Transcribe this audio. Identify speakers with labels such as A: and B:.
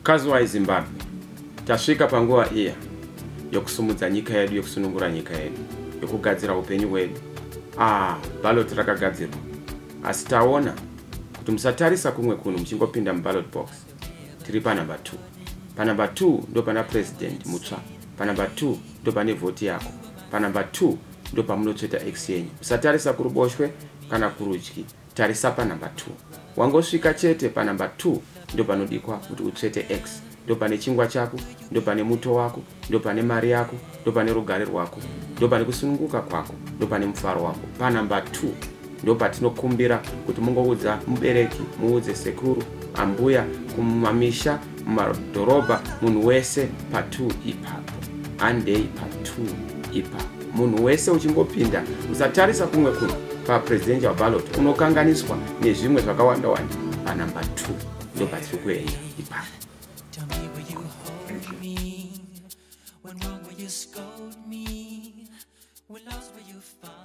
A: Kazi wa Zimbabwe tasvika panguva iya yokusumudza nyika yedu, yokusunungura nyika yedu, yokugadzira upenyu hwedu. Ballot rakagadzirwa, asi taona kuti musatarisa kumwe kunhu muchingopinda muballot box. Tiri panumber 2. Panumber 2 ndo pana president mutsva. Panumber 2 ndo pane vote yako. Panumber 2 ndo pamunotsveta exchange. Musatarisa kuruboshwe kana kurudyi, tarisa panumber 2. Wangosvika chete panumber 2 ndo panodikwa kuti utsvete X. Ndo pane chingwa chako, ndo pane muto wako, ndo pane mari yako, ndo pane rugare rwako, ndo pane kusununguka kwako, ndo pane mufaro wako. Panumber 2 ndo patinokumbira kuti mungoudza mubereki, muudze sekuru, ambuya, kumamisha, mumadhorobha, munhu wese pa2 ipapo. Andei pa2 ipapo. Munhu wese uchingopinda, usatarisa kumwe kunhu papresidential ballot, unokanganiswa nezvimwe zvakawanda wanda. Panumber 2 ndo patiri kuenda ipapo.
B: Tell me where you hold me, when wrong where you scold me, when lost where you find